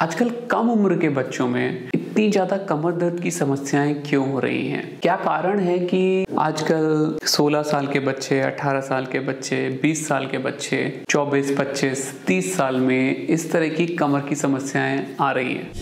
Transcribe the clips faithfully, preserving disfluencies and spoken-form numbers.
आजकल कम उम्र के बच्चों में इतनी ज्यादा कमर दर्द की समस्याएं क्यों हो रही हैं? क्या कारण है कि आजकल सोलह साल के बच्चे, अठारह साल के बच्चे, बीस साल के बच्चे, चौबीस, पच्चीस, तीस साल में इस तरह की कमर की समस्याएं आ रही हैं?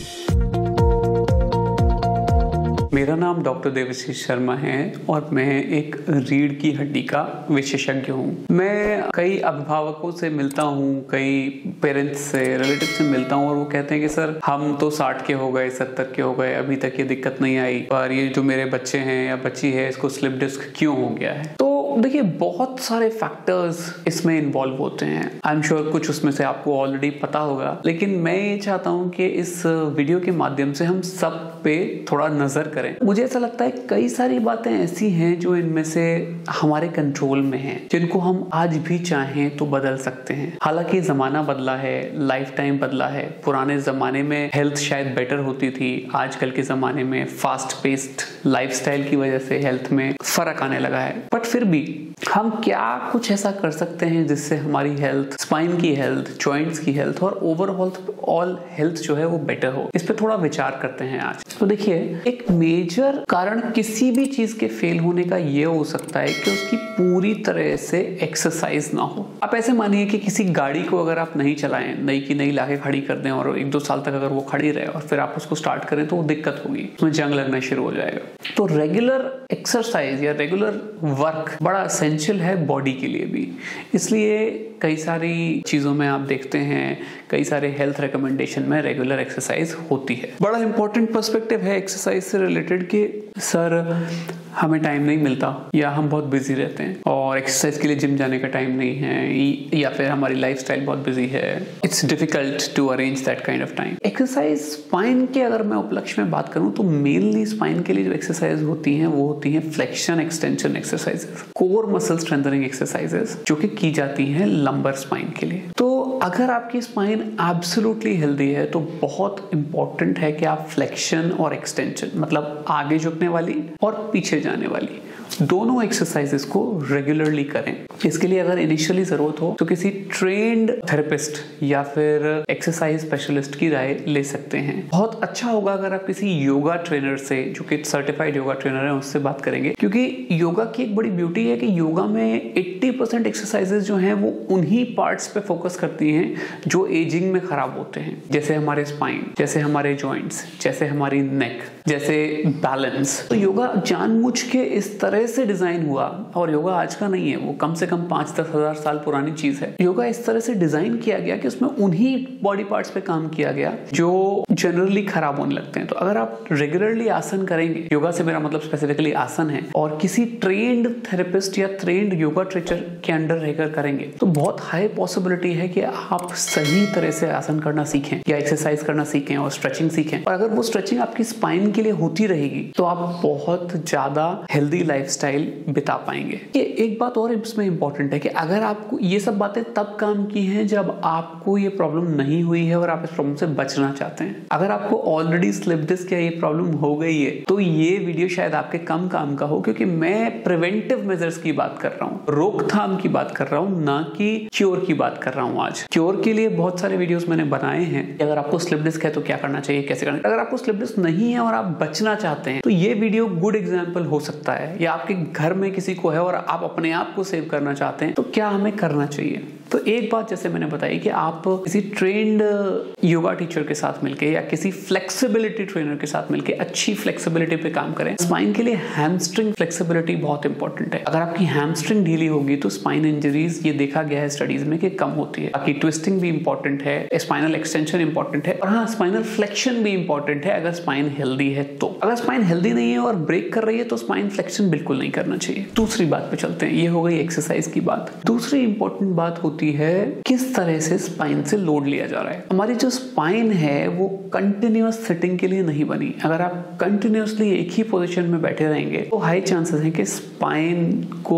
मेरा नाम डॉक्टर देवाशीष शर्मा है और मैं एक रीढ़ की हड्डी का विशेषज्ञ हूँ। मैं कई अभिभावकों से मिलता हूँ, कई पेरेंट्स से, रिलेटिव से मिलता हूँ और वो कहते हैं कि सर हम तो साठ के हो गए, सत्तर के हो गए, अभी तक ये दिक्कत नहीं आई, पर ये जो मेरे बच्चे हैं या बच्ची है इसको स्लिप डिस्क क्यों हो गया है? तो देखिए, बहुत सारे फैक्टर्स इसमें इन्वॉल्व होते हैं। आई एम श्योर कुछ उसमें से आपको ऑलरेडी पता होगा, लेकिन मैं ये चाहता हूँ कि इस वीडियो के माध्यम से हम सब पे थोड़ा नजर करें। मुझे ऐसा लगता है कई सारी बातें ऐसी हैं जो इनमें से हमारे कंट्रोल में हैं, जिनको हम आज भी चाहें तो बदल सकते हैं। हालांकि जमाना बदला है, लाइफ टाइम बदला है। पुराने जमाने में हेल्थ शायद बेटर होती थी, आजकल के जमाने में फास्ट पेस्ड लाइफस्टाइल की वजह से हेल्थ में फर्क आने लगा है। बट फिर भी हम क्या कुछ ऐसा कर सकते हैं जिससे हमारी हेल्थ, स्पाइन की हेल्थ, जॉइंट्स की हेल्थ और ओवरऑल ऑल हेल्थ जो है वो बेटर हो? इस पे थोड़ा विचार करते हैं आज। तो देखिए, एक मेजर कारण किसी भी चीज के फेल होने का ये हो सकता है कि उसकी पूरी तरह से एक्सरसाइज ना हो। आप ऐसे मानिए कि किसी गाड़ी को अगर आप नहीं चलाएं, नई की नई लाके खड़ी कर दें और एक दो साल तक अगर वो खड़ी रहे और फिर आप उसको स्टार्ट करें तो वो दिक्कत होगी, उसमें जंग लगना शुरू हो जाएगा। तो रेगुलर एक्सरसाइज या रेगुलर वर्क बड़ा एसेंशियल है बॉडी के लिए भी। इसलिए कई सारी चीजों में आप देखते हैं, कई सारे हेल्थ रिकमेंडेशन में रेगुलर एक्सरसाइज होती है। बड़ा इंपॉर्टेंट पर्सपेक्टिव है एक्सरसाइज से रिलेटेड कि सर हमें टाइम नहीं मिलता या हम बहुत बिजी रहते हैं और एक्सरसाइज के लिए जिम जाने का टाइम नहीं है, या फिर हमारी लाइफस्टाइल बहुत बिजी है, it's difficult to arrange that kind of time. Exercise spine के अगर मैं उपलक्ष्य में बात करूं तो मेनली स्पाइन के लिए जो एक्सरसाइज होती हैं वो होती हैं flexion extension exercises, core muscle strengthening exercises, जो कि की जाती हैं लंबर स्पाइन के लिए। तो अगर आपकी स्पाइन एब्सोल्युटली हेल्दी है तो बहुत इंपॉर्टेंट है कि आप फ्लेक्शन और एक्सटेंशन, मतलब आगे झुकने वाली और पीछे जाने वाली, दोनों एक्सरसाइजेस को रेगुलरली करें। इसके लिए अगर इनिशियली जरूरत हो तो किसी ट्रेन्ड थेरेपिस्ट या फिर एक्सरसाइज स्पेशलिस्ट की राय ले सकते हैं। बहुत अच्छा होगा अगर आप किसी योगा ट्रेनर से, जो कि सर्टिफाइड योगा ट्रेनर है, उससे बात करेंगे, क्योंकि योगा की एक बड़ी ब्यूटी है कि योगा में अस्सी परसेंट एक्सरसाइजेस जो हैं वो उन्हीं पार्ट्स पे फोकस करती हैं जो एजिंग में खराब होते हैं, जैसे हमारे स्पाइन, जैसे हमारे जॉइंट्स, जैसे हमारी नेक, जैसे बैलेंस। तो योगा जानबूझ के इस तरह से डिजाइन हुआ, और योगा आज का नहीं है, वो कम से कम पांच दस हजार साल पुरानी चीज है। योगा इस तरह से डिजाइन किया गया कि उसमें उन्हीं बॉडी पार्ट्स पे काम किया गया जो जनरली खराब होने लगते हैं। तो अगर आप रेगुलरली आसन करेंगे, योगा से मेरा मतलब स्पेसिफिकली आसन है, और किसी ट्रेन्ड थेरेपिस्ट या ट्रेन्ड योगा टीचर के अंडर रहकर करेंगे, तो बहुत हाई पॉसिबिलिटी है कि आप सही तरह से आसन करना सीखें या एक्सरसाइज करना सीखें और स्ट्रेचिंग सीखें। और अगर वो स्ट्रेचिंग आपकी स्पाइन के लिए होती रहेगी तो आप बहुत ज्यादा हेल्दी लाइफस्टाइल बिता पाएंगे। ये एक बात और इसमें इंपॉर्टेंट है कि अगर आपको ये सब बातें तब काम की हैं जब आपको ये प्रॉब्लम नहीं हुई है और आप इस प्रॉब्लम से बचना चाहते हैं। अगर आपको ऑलरेडी स्लिप डिस्क या ये प्रॉब्लम हो गई है तो ये वीडियो शायद आपके कम काम का हो, क्योंकि मैं प्रिवेंटिव मेजर्स की बात कर रहा हूँ, रोकथाम की बात कर रहा हूँ, ना कि क्योर की बात कर रहा हूँ। आज क्योर के लिए बहुत सारे वीडियोस मैंने बनाए हैं। अगर आपको स्लिप डिस्क है तो क्या करना चाहिए, कैसे करना चाहिए। अगर आपको स्लिप डिस्क नहीं है और आप बचना चाहते हैं तो ये वीडियो गुड एग्जाम्पल हो सकता है। या आपके घर में किसी को है और आप अपने आप को सेव करना चाहते हैं तो क्या हमें करना चाहिए। तो एक बात जैसे मैंने बताई कि आप किसी ट्रेन्ड योगा टीचर के साथ मिलके या किसी फ्लेक्सिबिलिटी ट्रेनर के साथ मिलके अच्छी फ्लेक्सिबिलिटी पे काम करें। स्पाइन के लिए हैमस्ट्रिंग फ्लेक्सिबिलिटी बहुत इंपॉर्टेंट है। अगर आपकी हैमस्ट्रिंग ढीली होगी तो स्पाइन इंजरीज, ये देखा गया है स्टडीज में, कि कम होती है। बाकी ट्विस्टिंग भी इंपॉर्टेंट है, स्पाइनल एक्सटेंशन इंपॉर्टेंट है, और हाँ, स्पाइनल फ्लेक्शन भी इंपॉर्टेंट है अगर स्पाइन हेल्दी है तो। अगर स्पाइन हेल्दी नहीं है और ब्रेक कर रही है तो स्पाइन फ्लेक्शन बिल्कुल नहीं करना चाहिए। दूसरी बात पे चलते हैं, ये हो गई एक्सरसाइज की बात। दूसरी इंपॉर्टेंट बात होती है किस तरह से स्पाइन से लोड लिया जा रहा है। हमारी जो स्पाइन है वो कंटिन्यूअस सिटिंग के लिए नहीं बनी। अगर आप कंटिन्यूअसली एक ही पोजीशन में बैठे रहेंगे तो हाई चांसेस है कि स्पाइन को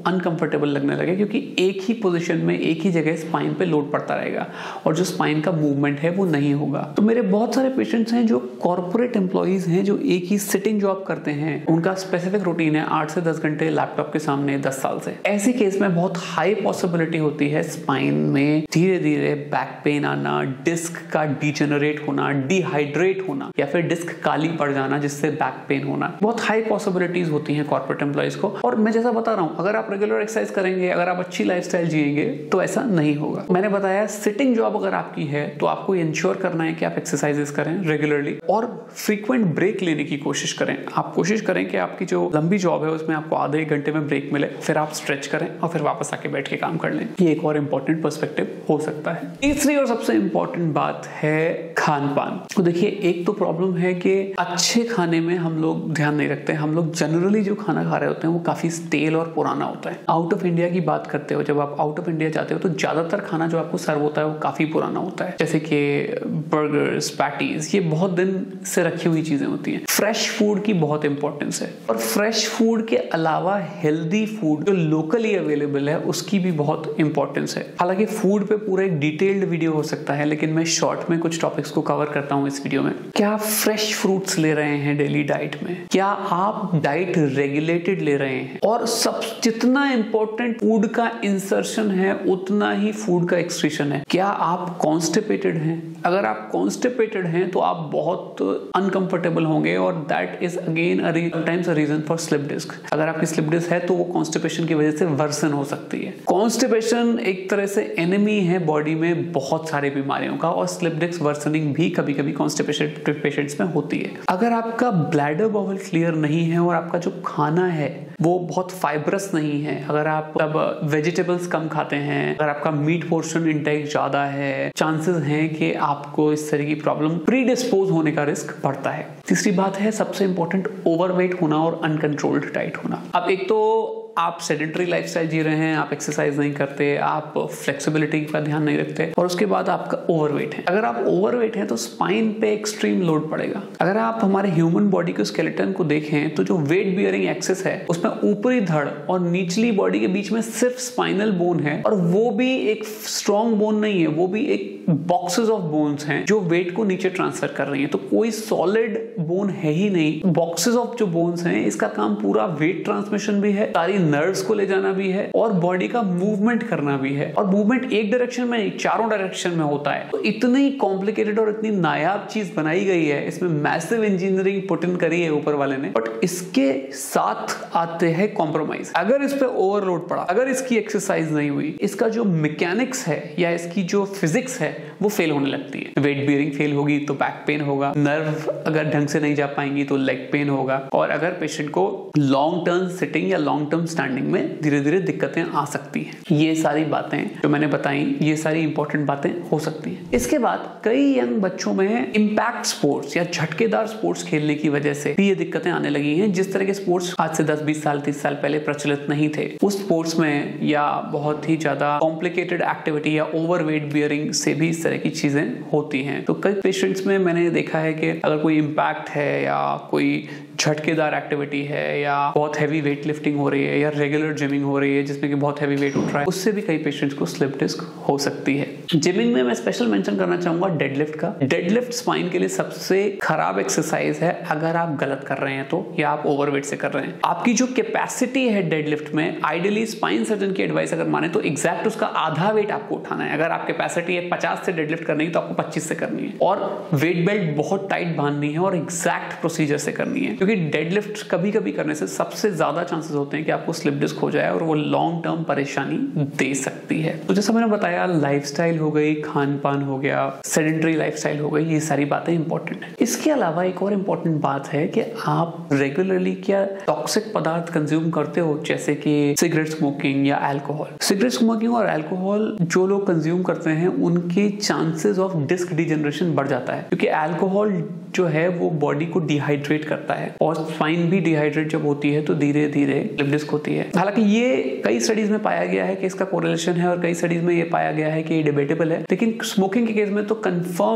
अनकंफर्टेबल लगने लगे, क्योंकि एक ही पोजीशन में एक ही जगह स्पाइन पे लोड पड़ता रहेगा और जो स्पाइन का मूवमेंट है वो नहीं होगा। तो मेरे बहुत सारे पेशेंट्स हैं जो कॉर्पोरेट एम्प्लॉइज हैं, जो एक ही सिटिंग जॉब करते हैं, उनका स्पेसिफिक रूटीन है आठ से दस घंटे लैपटॉप के सामने दस साल से। ऐसे केस में बहुत हाई पॉसिबिलिटी होती है स्पाइन में धीरे धीरे बैक पेन आना, डिस्क का डिजेनरेट होना, डिहाइड्रेट होना, या फिर डिस्क काली पड़ जाना जिससे बैक पेन होना। बहुत हाई पॉसिबिलिटीज होती हैं कॉर्पोरेट एम्प्लॉइज को। और मैं जैसा बता रहा हूं, अगर आप रेगुलर एक्सरसाइज करेंगे, अगर आप अच्छी लाइफस्टाइल जिएंगे तो ऐसा नहीं होगा। मैंने बताया सिटिंग जॉब अगर आपकी है तो आपको इंश्योर करना है कि आप एक्सरसाइजेस करें रेगुलरली और फ्रीक्वेंट ब्रेक लेने की कोशिश करें। आप कोशिश करें कि आपकी जो लंबी जॉब है उसमें आपको आधे एक घंटे में ब्रेक मिले, फिर आप स्ट्रेच करें और फिर वापस आके बैठ के काम कर लें। ये एक और इंपॉर्टेंट पर्सपेक्टिव हो सकता है। तीसरी और सबसे इंपॉर्टेंट बात है खान पान। तो देखिए, एक तो प्रॉब्लम है कि अच्छे खाने में हम लोग ध्यान नहीं रखते। हम लोग जनरली जो खाना खा रहे होते हैं वो काफी स्टेल और पुराना होता है। आउट ऑफ इंडिया की बात करते हो, जब आप आउट ऑफ इंडिया जाते हो तो ज्यादातर खाना जो आपको सर्व होता है वो काफी पुराना होता है, जैसे कि बर्गर्स, पैटीज, ये बहुत दिन से रखी हुई चीजें होती हैं। फ्रेश फूड की बहुत इंपॉर्टेंस है और फ्रेश फूड के अलावा हेल्दी फूड जो लोकली अवेलेबल है उसकी भी बहुत इंपॉर्टेंस है। हालांकि फूड पे पूरा एक डिटेल्ड वीडियो हो सकता है, लेकिन मैं शॉर्ट में कुछ टॉपिक्स को कवर करता हूं इस वीडियो में। क्या आप फ्रेश फ्रूट्स ले रहे हैं डेली डाइट में? क्या आप डाइट रेगुलेटेड ले रहे हैं? और सब जितना इंपॉर्टेंट फूड का इंसर्शन है उतना ही फूड का एक्सक्रीशन है। क्या आप कॉन्स्टिपेटेड हैं? अगर आप कॉन्स्टिपेटेड हैं तो आप बहुत अनकंफर्टेबल होंगे और that is again sometimes a reason for slip disc. अगर आपकी स्लिप डिस्क है तो वो कॉन्स्टिपेशन की वजह से वर्सन हो सकती है। कॉन्स्टिपेशन एक तरह से एनिमी है बॉडी में बहुत सारी बीमारियों का, और स्लिप डिस्क वर्सनिंग भी कभी कभी कॉन्स्टिपेशन पेशेंट्स में होती है। अगर आपका ब्लैडर बाउल क्लियर नहीं है और आपका जो खाना है वो बहुत फाइब्रस नहीं है, अगर आप अब वेजिटेबल्स कम खाते हैं, अगर आपका मीट पोर्शन इंटेक ज्यादा है, चांसेस हैं कि आपको इस तरह की प्रॉब्लम प्रीडिस्पोज होने का रिस्क बढ़ता है। तीसरी बात है सबसे इंपॉर्टेंट, ओवरवेट होना और अनकंट्रोल्ड डाइट होना। अब एक तो आप सेडेंटरी लाइफस्टाइल जी रहे हैं, आप एक्सरसाइज नहीं करते, आप फ्लेक्सिबिलिटी का ध्यान नहीं रखते, और उसके बाद आपका ओवरवेट है। अगर आप ओवरवेट हैं तो स्पाइन पे एक्सट्रीम लोड पड़ेगा। अगर आप हमारे ह्यूमन बॉडी के स्केलेटन को देखें तो जो वेट बियरिंग एक्सेस है उसमें ऊपरी धड़ और निचली बॉडी के बीच में सिर्फ स्पाइनल बोन है, और वो भी एक स्ट्रॉन्ग बोन नहीं है, वो भी एक बॉक्सेस ऑफ बोन्स हैं जो वेट को नीचे ट्रांसफर कर रही हैं। तो कोई सॉलिड बोन है ही नहीं, बॉक्सेस ऑफ जो बोन्स हैं, इसका काम पूरा वेट ट्रांसमिशन भी है, सारी नर्व्स को ले जाना भी है और बॉडी का मूवमेंट करना भी है, और मूवमेंट एक डायरेक्शन में नहीं चारों डायरेक्शन में होता है। तो इतनी कॉम्प्लिकेटेड और इतनी नायाब चीज बनाई गई है, इसमें मैसिव इंजीनियरिंग पुट इन करी है ऊपर वाले ने, बट इसके साथ आते हैं कॉम्प्रोमाइज। अगर इस पे ओवरलोड पड़ा, अगर इसकी एक्सरसाइज नहीं हुई, इसका जो मैकेनिक्स है या इसकी जो फिजिक्स है वो फेल होने लगती है। वेट बियरिंग फेल होगी तो बैक पेन होगा, नर्व अगर ढंग से नहीं जा पाएंगी तो लेग पेन होगा, और अगर पेशेंट को लॉन्ग टर्म सिटिंग या लॉन्ग टर्म स्टैंडिंग में धीरे धीरे दिक्कतें आ सकती हैं। ये सारी बातें जो मैंने बताई, ये सारी इंपॉर्टेंट बातें हो सकती हैं। इसके बाद कई यंग बच्चों में इंपैक्ट स्पोर्ट्स या झटकेदार स्पोर्ट्स खेलने की वजह से भी ये दिक्कतें आने लगी हैं। जिस तरह के स्पोर्ट्स आज से दस बीस साल तीस साल पहले प्रचलित नहीं थे, उस स्पोर्ट्स में या बहुत ही ज्यादा कॉम्प्लिकेटेड एक्टिविटी या ओवरवेट बियरिंग से भी इस तरह की चीजें होती हैं। तो कई पेशेंट्स में मैंने देखा है कि अगर कोई इंपैक्ट है या कोई झटकेदार एक्टिविटी है या बहुत हैवी वेट लिफ्टिंग हो रही है या रेगुलर जिमिंग हो रही है जिसमें कि बहुत हैवी वेट उठ रहा है, उससे भी कई पेशेंट्स को स्लिप डिस्क हो सकती है। जिमिंग में मैं स्पेशल मेंशन करना चाहूंगा डेडलिफ्ट का। डेडलिफ्ट स्पाइन के लिए सबसे खराब एक्सरसाइज है अगर आप गलत कर रहे हैं तो, या आप ओवरवेट से कर रहे हैं। आपकी जो कैपेसिटी है डेडलिफ्ट में, आइडियली स्पाइन सर्जन की एडवाइस अगर माने तो एग्जैक्ट उसका आधा वेट आपको उठाना है। अगर आप कैपेसिटी है पचास से डेडलिफ्ट करनी है तो आपको पच्चीस से करनी है, और वेट बेल्ट बहुत टाइट बांधनी है और एग्जैक्ट प्रोसीजर से करनी है, क्योंकि डेडलिफ्ट कभी कभी करने से सबसे ज्यादा चांसेस होते हैं कि आपको स्लिप डिस्क हो जाए और वो लॉन्ग टर्म परेशानी दे सकती है। तो जैसा मैंने बताया, लाइफस्टाइल हो गई, खान पान हो गया, सेडेंटरी लाइफस्टाइल हो गई, ये सारी बातें इंपॉर्टेंट है। इसके अलावा एक और इंपॉर्टेंट बात है कि आप रेगुलरली क्या टॉक्सिक पदार्थ कंज्यूम करते हो, जैसे कि सिगरेट स्मोकिंग या अल्कोहल। सिगरेट स्मोकिंग और अल्कोहल जो लोग कंज्यूम करते हैं उनके चांसेस ऑफ डिस्क डिजेनरेशन बढ़ जाता है, क्योंकि अल्कोहल जो है वो बॉडी को डिहाइड्रेट करता है, और स्पाइन भी डिहाइड्रेट जब होती है तो धीरे धीरे स्लिप डिस्क होती है। हालांकि ये कई स्टडीज में पाया गया है कि इसका कोरिलेशन है, और कई स्टडीज में ये पाया गया है कि ये डिबेटेबल है, लेकिन स्मोकिंग के केस में तो कंफर्म्ड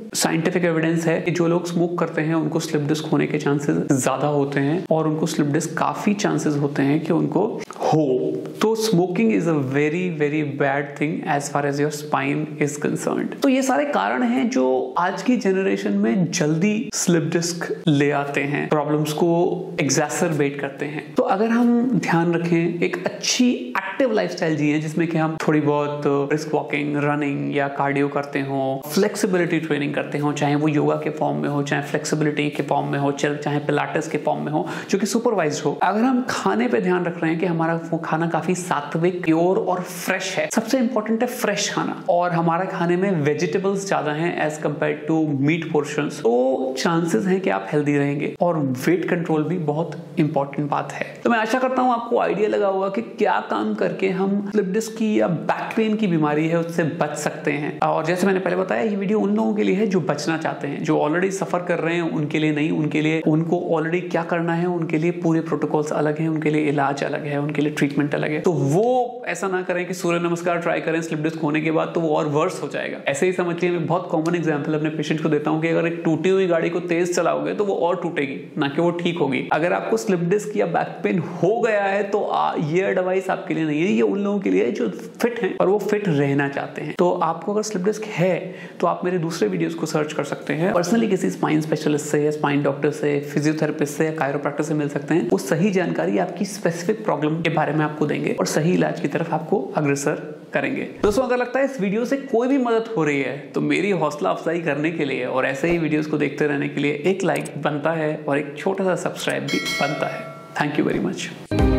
साइंटिफिक एविडेंस है कि जो लोग स्मोक करते हैं उनको स्लिप डिस्क होने के चांसेस ज्यादा होते हैं और उनको स्लिप डिस्क काफी चांसेस होते हैं कि उनको हो। तो smoking is a very very bad thing as far as your spine is concerned. तो ये सारे कारण हैं जो आज की जनरेशन में जल्दी स्लिप डिस्क ले आते हैं, प्रॉब्लम्स को एग्जैसरबेट करते हैं। तो अगर हम ध्यान रखें, एक अच्छी एक्टिव लाइफस्टाइल जिए जिसमें कि हम थोड़ी बहुत ब्रिस्क वॉकिंग, रनिंग या कार्डियो करते हो, फ्लेक्सिबिलिटी ट्रेनिंग करते हो, चाहे वो योगा के फॉर्म में हो, चाहे फ्लेक्सिबिलिटी के फॉर्म में हो, चाहे पिलाटेस के फॉर्म में हो, जो कि सुपरवाइज्ड हो। अगर हम खाने पे ध्यान रख रहे हैं कि हमारा वो खाना काफी सात्विक, प्योर और फ्रेश है, सबसे इंपॉर्टेंट है फ्रेश खाना, और हमारे खाने में वेजिटेबल्स ज्यादा हैं as compare to meat portions, तो चांसेस हैं कि आप हेल्दी रहेंगे। और वेट कंट्रोल भी बहुत इंपॉर्टेंट बात है। तो मैं आशा करता हूं आपको आइडिया लगा होगा कि क्या काम करके हम स्लिप डिस्क की या बैक पेन की बीमारी है उससे बच सकते हैं। और जैसे मैंने पहले बताया, ये वीडियो उन लोगों के लिए है जो बचना चाहते हैं, जो ऑलरेडी सफर कर रहे हैं उनके लिए नहीं, उनके लिए उनको ऑलरेडी क्या करना है, उनके लिए पूरे प्रोटोकॉल्स अलग हैं, उनके लिए इलाज अलग है, उनके लिए ट्रीटमेंट अलग है। तो वो ऐसा ना करें कि सूर्य नमस्कार ट्राई करें स्लिप डिस्क होने के बाद तो वो और वर्स हो जाएगा। ऐसे ही समझ लीजिए, मैं बहुत कॉमन एग्जांपल अपने पेशेंट को देता हूं कि अगर एक टूटी हुई गाड़ी को तेज चलाओगे तो वो और टूटेगी, ना कि वो ठीक होगी। अगर आपको स्लिप डिस्क या बैक पेन हो गया है तो आ, ये एडवाइस आपके लिए नहीं है, ये उन लोगों के लिए जो फिट हैं और वो फिट रहना चाहते हैं। तो आपको अगर स्लिप डिस्क है तो आप मेरे दूसरे वीडियोस को सर्च कर सकते हैं, पर्सनली किसी स्पाइन स्पेशलिस्ट से या स्पाइन डॉक्टर से, फिजियोथेरेपिस्ट से या कायरोप्रैक्टर से मिल सकते हैं। वो सही जानकारी आपकी स्पेसिफिक प्रॉब्लम के बारे में आपको देंगे और सही इलाज की तरफ आपको अग्रसर करेंगे। दोस्तों, अगर लगता है इस वीडियो से कोई भी मदद हो रही है तो मेरी हौसला अफजाई करने के लिए और ऐसे ही वीडियोस को देखते रहने के लिए एक लाइक बनता है और एक छोटा सा सब्सक्राइब भी बनता है। Thank you very much.